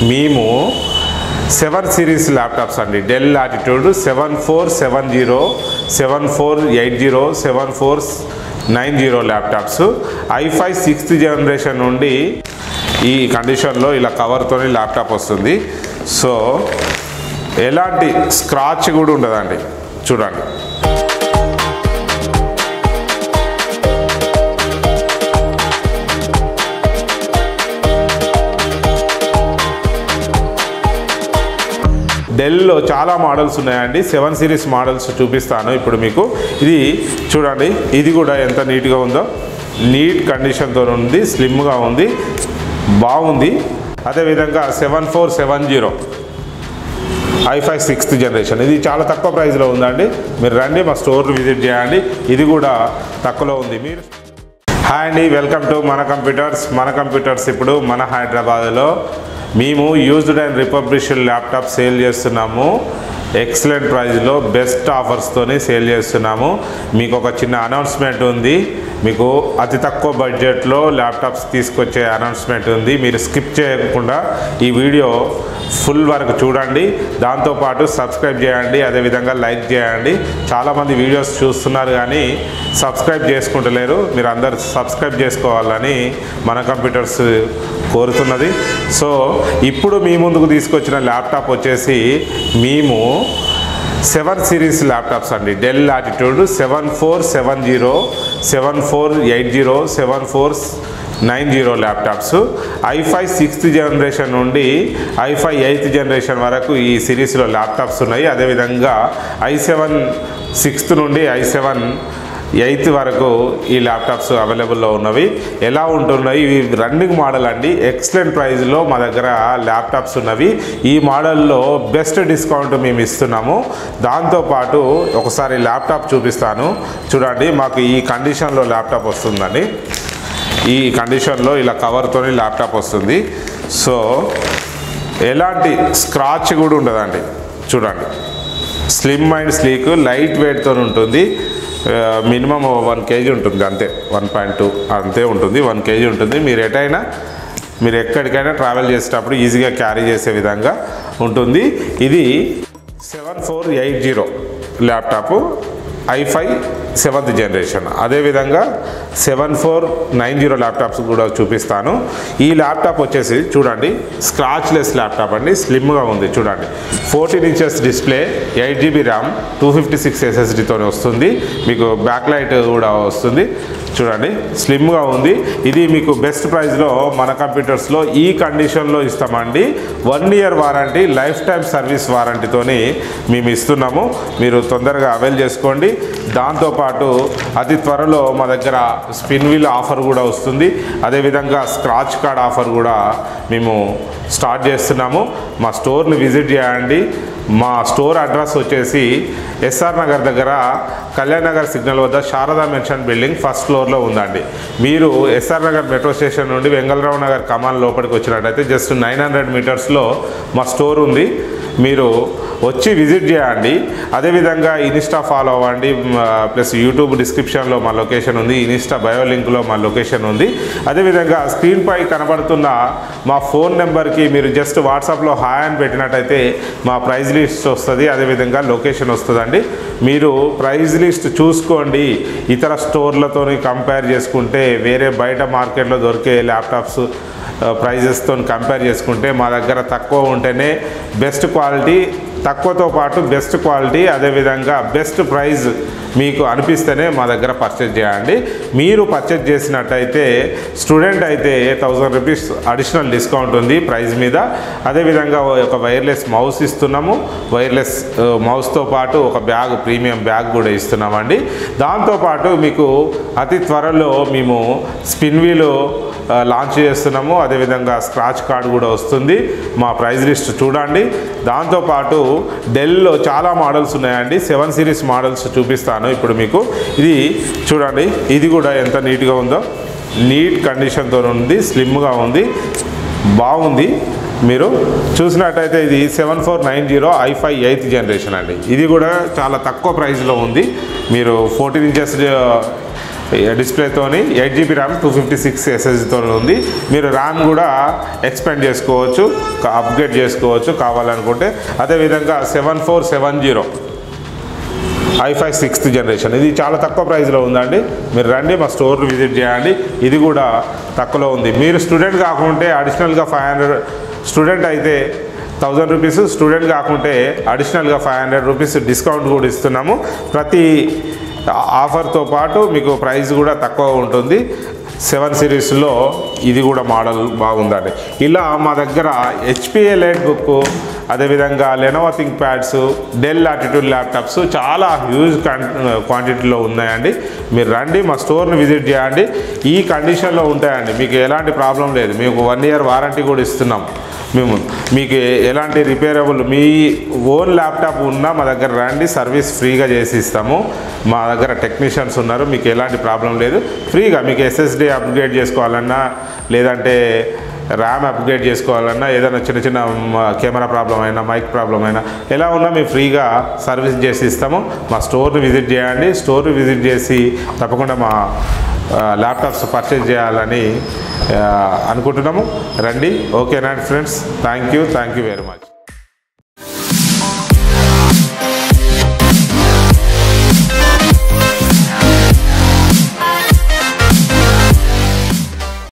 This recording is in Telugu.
మేము 7 సిరీస్ ల్యాప్టాప్స్ అండి, Dell Latitude 7470, 7480, 7490 laptops i5 6th generation నుండి ఈ కండిషన్లో ఇలా కవర్తో ల్యాప్టాప్ వస్తుంది. సో ఎలాంటి స్క్రాచ్ కూడా ఉండదండి. చూడండి, డెల్లో చాలా మోడల్స్ ఉన్నాయండి. 7 సిరీస్ మోడల్స్ చూపిస్తాను ఇప్పుడు మీకు. ఇది చూడండి, ఇది కూడా ఎంత నీట్గా ఉందో, నీట్ కండిషన్తో ఉంది, స్లిమ్గా ఉంది, బాగుంది. అదేవిధంగా 7470 i5 6th జనరేషన్, ఇది చాలా తక్కువ ప్రైస్లో ఉందండి. మీరు రండి, మా స్టోర్ విజిట్ చేయండి, ఇది కూడా తక్కువలో ఉంది. మీరు హాయ్ అండి, వెల్కమ్ టు మన కంప్యూటర్స్. మన కంప్యూటర్స్ ఇప్పుడు మన హైదరాబాద్లో మేము used and republished laptop sale చేస్తున్నాము. ఎక్సలెంట్ ప్రైస్లో బెస్ట్ ఆఫర్స్తోనే సేల్ చేస్తున్నాము. మీకు ఒక చిన్న అనౌన్స్మెంట్ ఉంది, మీకు అతి తక్కువ బడ్జెట్లో ల్యాప్టాప్స్ తీసుకొచ్చే అనౌన్స్మెంట్ ఉంది. మీరు స్కిప్ చేయకుండా ఈ వీడియో ఫుల్ వరకు చూడండి, దాంతోపాటు సబ్స్క్రైబ్ చేయండి, అదేవిధంగా లైక్ చేయండి. చాలామంది వీడియోస్ చూస్తున్నారు కానీ సబ్స్క్రైబ్ చేసుకుంటలేరు. మీరు అందరు సబ్స్క్రైబ్ చేసుకోవాలని మన కంప్యూటర్స్ కోరుతున్నది. సో ఇప్పుడు మీ ముందుకు తీసుకొచ్చిన ల్యాప్టాప్ వచ్చేసి మేము 7 సిరీస్ ల్యాప్టాప్స్ అండి, Dell Latitude 7470, 7480, 7490 laptops i5 6th generation నుండి i5 8th జనరేషన్ వరకు ఈ సిరీస్లో ల్యాప్టాప్స్ ఉన్నాయి. అదేవిధంగా i7 6th నుండి i7 8th వరకు ఈ ల్యాప్టాప్స్ అవైలబుల్లో ఉన్నవి. ఎలా ఉంటున్నాయి, ఇవి రన్నింగ్ మోడల్ అండి. ఎక్సలెంట్ ప్రైస్లో మా దగ్గర ల్యాప్టాప్స్ ఉన్నవి. ఈ మోడల్లో బెస్ట్ డిస్కౌంట్ మేము ఇస్తున్నాము. దాంతోపాటు ఒకసారి ల్యాప్టాప్ చూపిస్తాను. చూడండి, మాకు ఈ కండిషన్లో ల్యాప్టాప్ వస్తుందండి. ఈ కండిషన్లో ఇలా కవర్తో ల్యాప్టాప్ వస్తుంది. సో ఎలాంటి స్క్రాచ్ కూడా ఉండదండి. చూడండి, స్లిమ్ అండ్ స్లీక్, లైట్ వెయిట్తో ఉంటుంది. మినిమం 1 kg ఉంటుంది, అంతే. 1.2 అంతే ఉంటుంది, 1 kg ఉంటుంది. మీరు ఎక్కడికైనా ట్రావెల్ చేసేటప్పుడు ఈజీగా క్యారీ చేసే విధంగా ఉంటుంది. ఇది 7480 ల్యాప్టాప్, i5 7th జనరేషన్. అదేవిధంగా 7490 ల్యాప్టాప్స్ కూడా చూపిస్తాను. ఈ ల్యాప్టాప్ వచ్చేసి చూడండి, స్క్రాచ్లెస్ ల్యాప్టాప్ అండి, స్లిమ్గా ఉంది. చూడండి, 14 inches డిస్ప్లే, 8GB ర్యామ్, 256 SSDతో వస్తుంది. మీకు బ్యాక్ లైట్ కూడా వస్తుంది. చూడండి, స్లిమ్గా ఉంది. ఇది మీకు బెస్ట్ ప్రైస్లో మన కంప్యూటర్స్లో ఈ కండిషన్లో ఇస్తామండి. 1 year warranty, life time service వారంటీతోని మేము ఇస్తున్నాము. మీరు తొందరగా అవైల్ చేసుకోండి. దాంతోపాటు అతి త్వరలో మా దగ్గర స్పిన్ వీల్ ఆఫర్ కూడా వస్తుంది. అదేవిధంగా స్క్రాచ్ కార్డ్ ఆఫర్ కూడా మేము స్టార్ట్ చేస్తున్నాము. మా స్టోర్ని విజిట్ చేయండి. మా స్టోర్ అడ్రస్ వచ్చేసి ఎస్ఆర్ నగర్ దగ్గర కళ్యాణ్ నగర్ సిగ్నల్ వద్ద శారదా మెన్షన్ బిల్డింగ్ 1st ఫ్లోర్లో ఉందండి. మీరు ఎస్ఆర్ నగర్ మెట్రో స్టేషన్ నుండి వెంగళరావు నగర్ కమాన్ లోపలికి వచ్చినట్టయితే జస్ట్ 900 మీటర్స్లో మా స్టోర్ ఉంది. మీరు వచ్చి విజిట్ చేయండి. అదేవిధంగా ఇన్స్టా ఫాలో అవ్వండి. ప్లస్ యూట్యూబ్ డిస్క్రిప్షన్లో మా లొకేషన్ ఉంది, ఇన్స్టా బయో లింక్లో మా లొకేషన్ ఉంది. అదేవిధంగా స్క్రీన్పై కనబడుతున్న మా ఫోన్ నెంబర్కి మీరు జస్ట్ వాట్సాప్లో హాయ్ అని పెట్టినట్టయితే మా ప్రైజ్ లిస్ట్ వస్తుంది, అదేవిధంగా లొకేషన్ వస్తుందండి. మీరు ప్రైజ్ లిస్ట్ చూసుకోండి. ఇతర స్టోర్లతో కంపేర్ చేసుకుంటే, వేరే బయట మార్కెట్లో దొరికే ల్యాప్టాప్స్ ప్రైజెస్తో కంపేర్ చేసుకుంటే మా దగ్గర తక్కువ ఉంటేనే బెస్ట్ క్వాలిటీ, తక్కువతో పాటు బెస్ట్ క్వాలిటీ, అదేవిధంగా బెస్ట్ ప్రైజ్ మీకు అనిపిస్తేనే మా దగ్గర పర్చేజ్ చేయండి. మీరు పర్చేజ్ చేసినట్టయితే స్టూడెంట్ అయితే 1000 రూపీస్ అడిషనల్ డిస్కౌంట్ ఉంది ప్రైజ్ మీద. అదేవిధంగా ఒక వైర్లెస్ మౌస్ ఇస్తున్నాము. వైర్లెస్ మౌస్తో పాటు ఒక బ్యాగ్, ప్రీమియం బ్యాగ్ కూడా ఇస్తున్నామండి. దాంతోపాటు మీకు అతి త్వరలో మేము స్పిన్ వీల్ లాంచ్ చేస్తున్నాము. అదేవిధంగా స్క్రాచ్ కార్డ్ కూడా వస్తుంది. మా ప్రైజ్ లిస్ట్ చూడండి. దాంతోపాటు డెల్లో చాలా మోడల్స్ ఉన్నాయండి. 7 సిరీస్ మోడల్స్ చూపిస్తాను ఇప్పుడు మీకు. ఇది చూడండి, ఇది కూడా ఎంత నీట్గా ఉందో, నీట్ కండిషన్తో ఉంది, స్లిమ్గా ఉంది, బాగుంది. మీరు చూసినట్టయితే ఇది 7490 i5 8th జనరేషన్ అండి. ఇది కూడా చాలా తక్కువ ప్రైస్లో ఉంది. మీరు 14 inches డిస్ప్లేతోని 8GB ర్యామ్ 256 SSDతో ఉంది. మీరు ర్యామ్ కూడా ఎక్స్పాండ్ చేసుకోవచ్చు, అప్గ్రేడ్ చేసుకోవచ్చు కావాలనుకుంటే. అదేవిధంగా 7470 i5 6th జనరేషన్, ఇది చాలా తక్కువ ప్రైస్లో ఉందండి. మీరు రండి, మా స్టోర్ విజిట్ చేయండి. ఇది కూడా తక్కువలో ఉంది. మీరు స్టూడెంట్ కాకుంటే అడిషనల్గా 500, స్టూడెంట్ అయితే 1000 రూపీస్, స్టూడెంట్ కాకుంటే అడిషనల్గా 500 రూపీస్ డిస్కౌంట్ కూడా ఇస్తున్నాము. ప్రతి ఆఫర్తో పాటు మీకు ప్రైస్ కూడా తక్కువ ఉంటుంది. 7 సిరీస్లో ఇది కూడా మోడల్ బాగుందండి. ఇలా మా దగ్గర HP ఎలైట్ బుక్, అదేవిధంగా Lenovo think pads, Dell Latitude laptops చాలా హ్యూజ్ క్వాంటిటీలో ఉన్నాయండి. మీరు రండి, మా స్టోర్ని విజిట్ చేయండి. ఈ కండిషన్లో ఉంటాయండి, మీకు ఎలాంటి ప్రాబ్లం లేదు. మీకు 1 year వారంటీ కూడా ఇస్తున్నాం. మేము మీకు ఎలాంటి రిపేరబుల్ మీ ఓన్ ల్యాప్టాప్ ఉన్నా మా దగ్గర రండి, సర్వీస్ ఫ్రీగా చేసి ఇస్తాము. మా దగ్గర టెక్నీషియన్స్ ఉన్నారు, మీకు ఎలాంటి ప్రాబ్లం లేదు. ఫ్రీగా మీకు SSD అప్గ్రేడ్ చేసుకోవాలన్నా, లేదంటే ర్యామ్ అప్గ్రేడ్ చేసుకోవాలన్నా, ఏదైనా చిన్న చిన్న కెమెరా ప్రాబ్లం అయినా, మైక్ ప్రాబ్లం అయినా, ఎలా ఉన్నా మేము ఫ్రీగా సర్వీస్ చేసి ఇస్తాము. మా స్టోర్ని విజిట్ చేయండి. స్టోర్ని విజిట్ చేసి తప్పకుండా మా ల్యాప్టాప్స్ పర్చేజ్ చేయాలని అనుకుంటున్నాము. రండి. ఓకేనా friends, thank you very much.